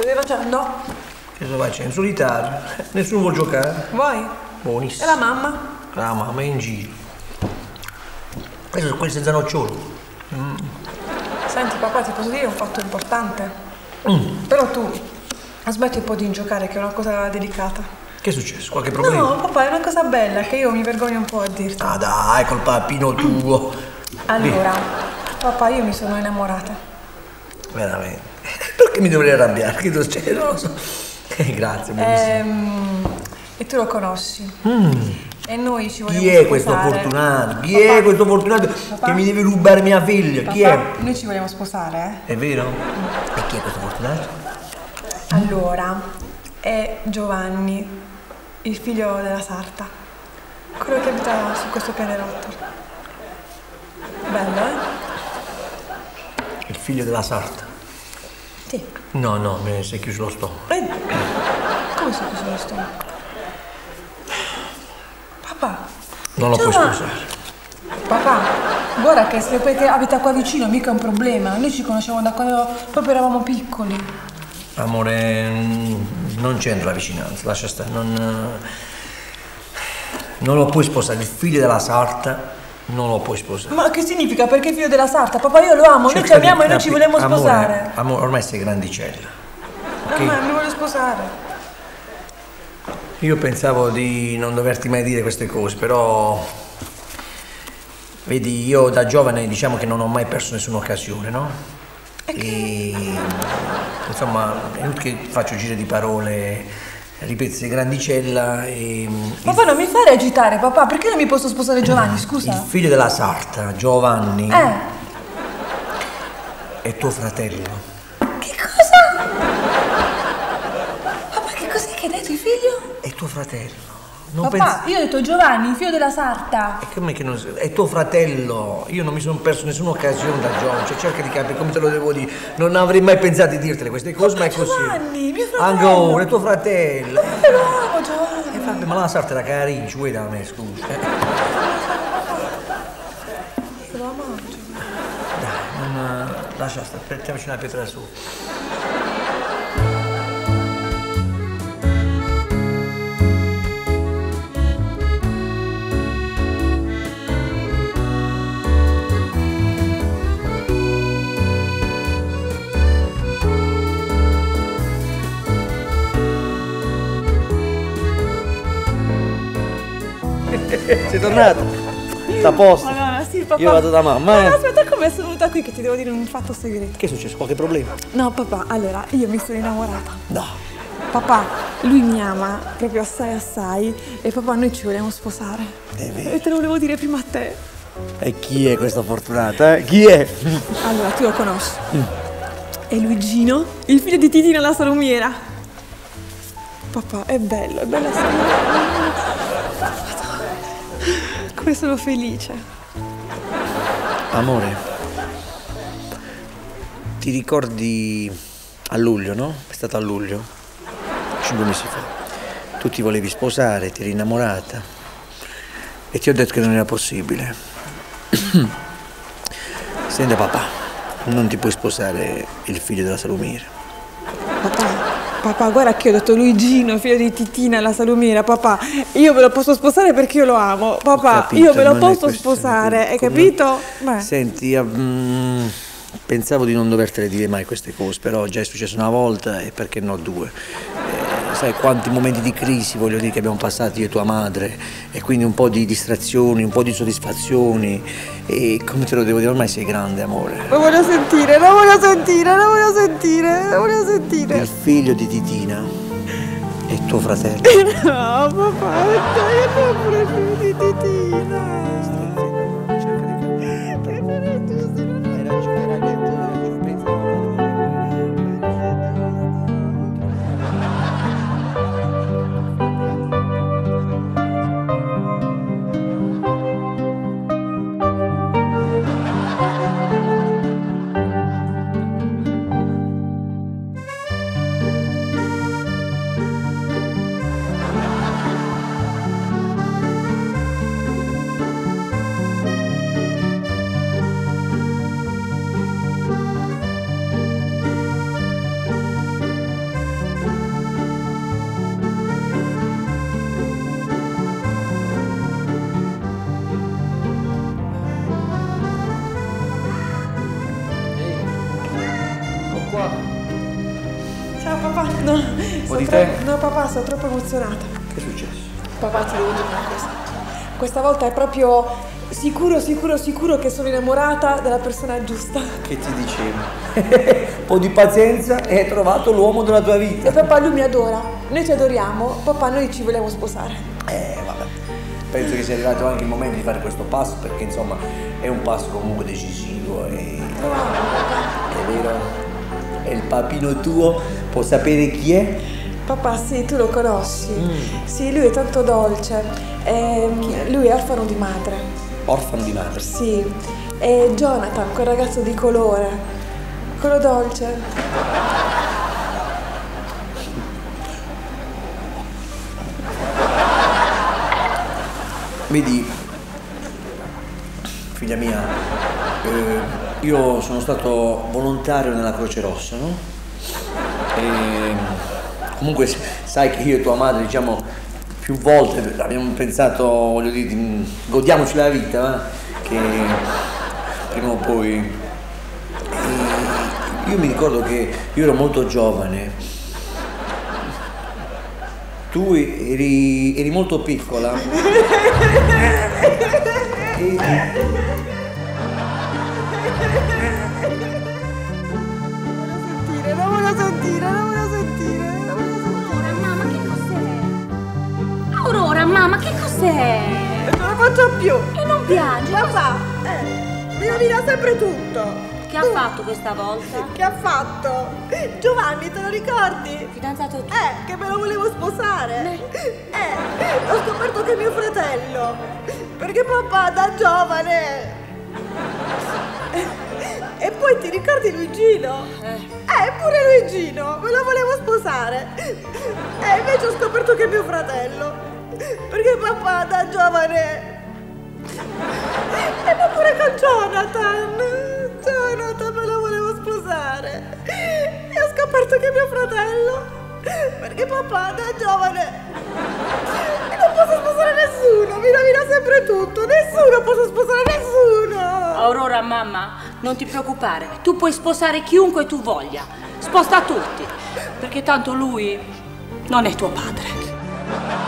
Stai facendo? Che sto facendo? In solitario. Nessuno vuol giocare. Vuoi? Buonissimo. E la mamma? La mamma è in giro. Questo sono quelli senza nocciolo. Senti papà, ti posso dire un fatto importante? Però tu smetti un po' di giocare, che è una cosa delicata. Che è successo? Qualche problema? No, papà, è una cosa bella che io mi vergogno un po' a dirti. Ah dai, col papino tuo. Allora, papà, io mi sono innamorata. Veramente. Perché mi dovrei arrabbiare? Che succede? Non lo so. Grazie, buonissimo. E tu lo conosci. E noi ci vogliamo Chi è questo sposare. fortunato? Chi Papà. è questo fortunato Papà. che mi deve rubare mia figlia? Papà, Chi è? noi ci vogliamo sposare, È vero? E chi è questo fortunato? Allora, è Giovanni, il figlio della sarta. Quello che abita su questo pianerottolo. Bello, Il figlio della sarta. Sì. No, no, mi si è chiuso lo stomaco. Come si chiuso lo stomaco? Papà. Non lo puoi Giovanni. sposare. Papà, guarda che se perché abita qua vicino mica è un problema. Noi ci conosciamo da quando proprio eravamo piccoli. Amore, non c'entra la vicinanza, lascia stare. Non lo puoi sposare. Il figlio della sarta non lo puoi sposare. Ma che significa? Perché figlio della sarta? Papà, io lo amo, noi ci Cerca amiamo di e noi ci capi- vogliamo sposare. Amore, ormai sei grandicella. Ok? Mamma, mi voglio sposare. Io pensavo di non doverti mai dire queste cose, però vedi, io da giovane diciamo che non ho mai perso nessuna occasione, no? E insomma, è inutile che faccio giri di parole, ripeto, sei grandicella e Papà, non mi fare agitare, papà, perché non mi posso sposare Giovanni, il scusa? figlio della sarta, Giovanni, è tuo fratello. Che cosa? Papà, che cos'è che hai detto, il figlio? È tuo fratello. Non Papà, io ho detto Giovanni, il figlio della sarta. E come che non è tuo fratello? Io non mi sono perso nessuna occasione da giovane, cioè cerca di capire come te lo devo dire. Non avrei mai pensato di dirtele queste cose, ma è così. Giovanni, mio fratello. Ancora, è tuo fratello. Io lo amo, Giovanni. Vabbè, ma la sarta era carina, ci vuoi da me, scusa. Io lo amo, Giovanni. Dai, non lascia stare, mettiamoci una pietra su. Sei tornato? Sta a posto? Madonna, sì, papà. Io vado da mamma, No, aspetta, come sono venuta qui che ti devo dire un fatto segreto. Che è successo? Qualche problema? No, papà, allora, io mi sono innamorata. No. Papà, lui mi ama proprio assai assai e papà, noi ci vogliamo sposare. È vero. E te lo volevo dire prima a te. E chi è questo fortunato, eh? Chi è? Allora, tu lo conosci. È Luigino, il figlio di Titina la salumiera. Papà, è bella salumiera. Come sono felice. Amore, ti ricordi a luglio, no? È stato a luglio, 5 mesi fa. Tu ti volevi sposare, ti eri innamorata e ti ho detto che non era possibile. Senti papà, non ti puoi sposare il figlio della salumiera. Papà, guarda che io ho detto Luigino, figlio di Titina la salumiera, papà, io ve lo posso sposare perché io lo amo, papà, Capito, io ve lo non è posso questione sposare, hai come- capito? Beh. Senti, pensavo di non dovertele dire mai queste cose, però già è successo una volta e perché no due. Sai quanti momenti di crisi, voglio dire, che abbiamo passato io e tua madre, e quindi un po' di distrazioni, un po' di soddisfazioni, e come te lo devo dire, ormai sei grande, amore. Lo voglio sentire, lo voglio sentire, lo voglio sentire, lo voglio sentire. Il figlio di Titina è tuo fratello. No, papà, dai, non pure il figlio di Titina. No, Un po' di tè? No, papà, sono troppo emozionata. Che è successo? Papà, ti devo dire una cosa. Questa volta è proprio sicuro che sono innamorata della persona giusta. Che ti dicevo? Un po' di pazienza e hai trovato l'uomo della tua vita. E papà, lui mi adora. Noi ci adoriamo. Papà, noi ci vogliamo sposare. Vabbè. Penso che sia arrivato anche il momento di fare questo passo, perché insomma è un passo comunque decisivo e... È vero? È il papino tuo? Può sapere chi è? Papà, sì, tu lo conosci. Sì, lui è tanto dolce. Lui è orfano di madre. Orfano di madre? Sì. È Jonathan, quel ragazzo di colore. Quello dolce. Vedi, figlia mia, io sono stato volontario nella Croce Rossa, no? E comunque sai che io e tua madre, diciamo, più volte abbiamo pensato, voglio dire, godiamoci la vita, che prima o poi... E io mi ricordo che io ero molto giovane. Tu eri molto piccola. Non voglio sentire. Aurora, mamma, che cos'è? Non lo faccio più. E non piangi? Papà, mi rovina sempre tutto. Che ha fatto questa volta? Che ha fatto? Giovanni, te lo ricordi? Fidanzato tu? Che me lo volevo sposare. Ho scoperto che è mio fratello. Perché papà da giovane. E poi ti ricordi Luigino? Pure Luigino, me lo volevo sposare. E invece ho scoperto che è mio fratello. Perché papà da giovane. E ma pure con Jonathan me lo volevo sposare. E ho scoperto che è mio fratello. Perché papà da giovane. E non posso sposare nessuno, mi rovina sempre tutto. Nessuno posso sposare nessuno. Aurora, mamma, non ti preoccupare. Tu puoi sposare chiunque tu voglia. Sposta tutti. Perché tanto lui non è tuo padre.